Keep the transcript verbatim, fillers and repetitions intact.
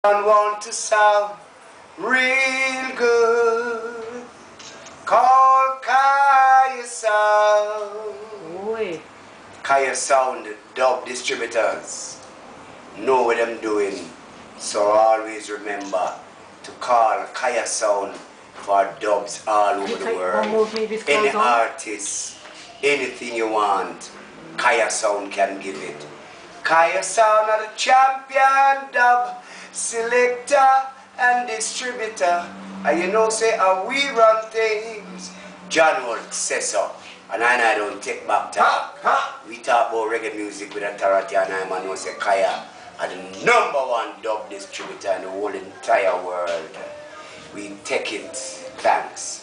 And want to sound real good, call Kaya Sound. Oi. Kaya Sound dub distributors know what I'm doing, so always remember to call Kaya Sound for dubs all over the world. Any artist, anything you want, Kaya Sound can give it. Kaya Sound are the champion dub selector and distributor, and you know say how we run things. John Holt says so, and I, and I don't take back talk. We talk about reggae music with authority, and I man know say Kaya are the number one dub distributor in the whole entire world. We take it. Thanks.